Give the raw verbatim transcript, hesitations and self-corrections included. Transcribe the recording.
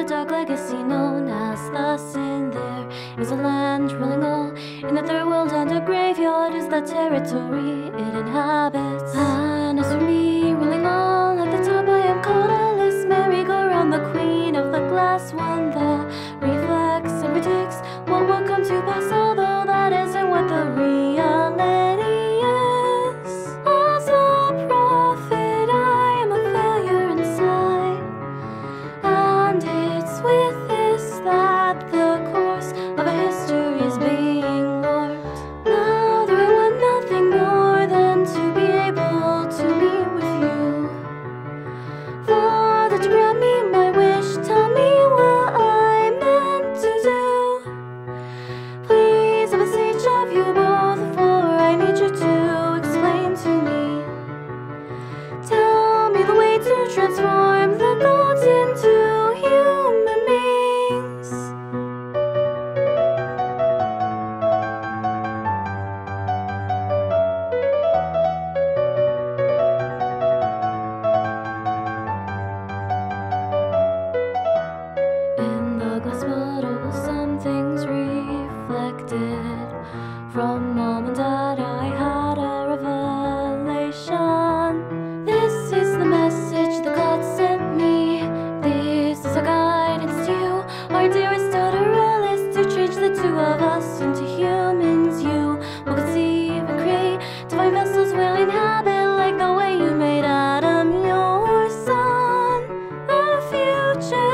dark legacy known as the sin. There is a land rolling all in the third world, and a graveyard is the territory it inhabits. And as for me, rolling all at the top, I am called Alice merry-go-round, the queen of the glass one that reflects and predicts what will come to pass, although that isn't what the reality is. As a prophet, I am a failure inside, and it's with this that the course of a history is being warped. Now that I want nothing more than to be able to meet with you. Father, to grant me my wish, tell me what I meant to do. Please, I beseech of you both, for I need you to explain to me. Tell me the way to transform the gods into human beings. In the glass bottle, some things reflected. From mom and dad, I had a revelation. This is the message the God sent me. This is a guidance to you, our dearest daughter Alice, to change the two of us into humans. You will conceive and create divine vessels, will inhabit like the way you made Adam, your son. The future